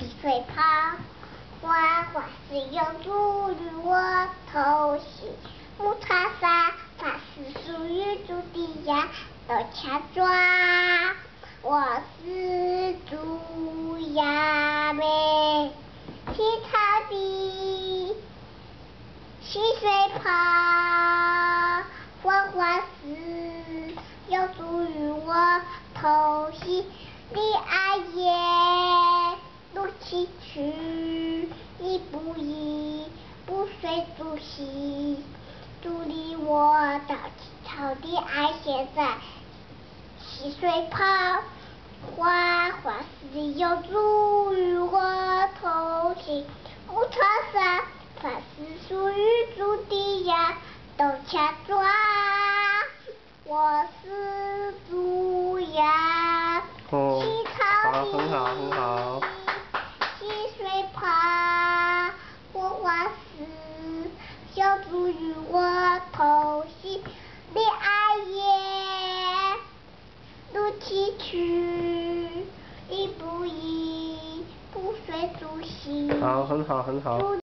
溪水旁，花花石有足与我同行。木叉沙，法师属于竹地呀，都掐抓。我是猪呀妹，青草地，溪水旁，花花石有足与我同行。你爱也路崎岖，一步一步随足行。竹离我到青草地，爱写在溪水旁，花花石有足与我同行。木叉沙，法师属于竹地呀，都掐抓。我是猪呀，青草地， 很好很好。 溪水旁，花花石有足与我同行。你爱也路崎岖，一步一步随足行。 好，很好很好。